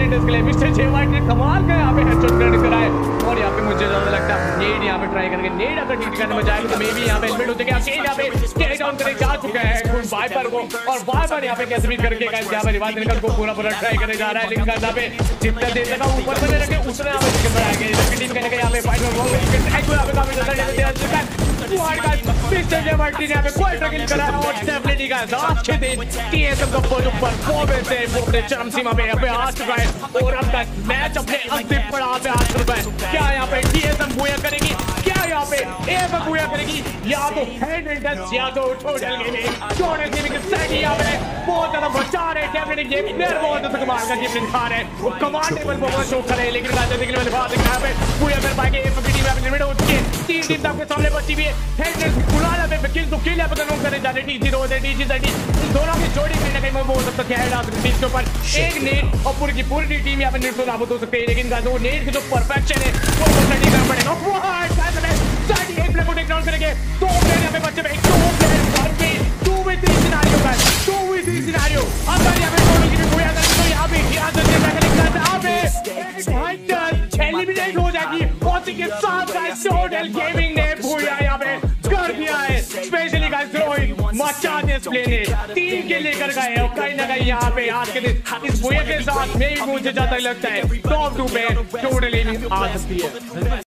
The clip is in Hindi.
हेडर्स के लिए मिस्टर जे वाइट ने कमाल का यहाँ पे हेडशॉट करने कराए और यहाँ पे मुझे ज्यादा लगता है नेड यहाँ पे ट्राई करके नेड अगर ठीक करने में जाएगा तो मे भी यहाँ पे एलिमिनेट हो जाएगा। अकेले यहाँ पे टेक डाउन करके जा चुका है वाइपर को और वाइपर यहाँ पे कैसे भी करके यहाँ पे रिवाज निकल को पूरा ट्राई करने जा रहा है, लेकिन यहाँ पे जितना देर तक ऊपर से रखे उतना यहाँ पे चिकन बढ़ाया गया। टीम कहने का यहाँ पे फाइट में वो यहाँ पे काफी ज्यादा मिस्टर जे वाइट ने यहाँ पे क्वार्टर किल करा और डेफिनेटली गाइस आज के दिन टीएसएम का परफॉर्मेंस है वो अपने चरम सीमा पे यहाँ पे आ चुका है और अब तक मैच अपने अंतिम पड़ाव पे आ चुका है। क्या यहाँ पे टीएसएम बुया करेगी, क्या यहाँ पे एएफएफ बुया करेगी, या तो हेडर्स या तो टोटल गेमिंग के साइड यहाँ पे बहुत ज्यादा बचा रहे हैं। डेफिनेटली ये प्लेयर बहुत ज्यादा कमाल का गेम दिखा रहे हैं, वो कमांड टेबल बहुत शो कर रहे हैं, लेकिन गाइस देखने वाले बात है यहाँ पे बुया कर पाएंगे। एएफएफ की टीम यहाँ पे लिमिट हो चुकी है, तीन टीम आपके सामने बची हुई है। हेडर्स बुलाना पे किल तो किल यहाँ पे कंट्रोल करने जा रहे हैं टी0 और टी30 दोनों की जोड़ी कहीं ना कहीं मैं बोल सकता है टीम के ऊपर एक नेट और पूरी की पूरी टीम यहाँ पे नेट तो नाबूद हो सकते हैं, लेकिन गाइस वो नेट की जो परफेक्शन है वो स्टडी करना पड़ेगा। व्हाट गाइस साइड एक प्लेयर को टेक डाउन करेंगे, दो प्लेयर यहाँ पे बचे हुए, दो प्लेयर घर पे 2v3 scenario guys 2v3 scenario. अगर यहाँ पे टोटल की कोई अगर तो यहाँ पे यहाँ से एलिमिनेट हो जाएगी और के साथ गाइस टोटल गेमिंग ने भूया यहाँ पे कर दिया है। स्पेशली गाइस रोहित मचा ने प्ले ने 3 के लेकर गए और कहीं ना कहीं यहाँ पे आज के दिन इस भूया के साथ में भी मुझे ज्यादा लगता है टॉप 2 पे टोटल गेमिंग आ सकती है।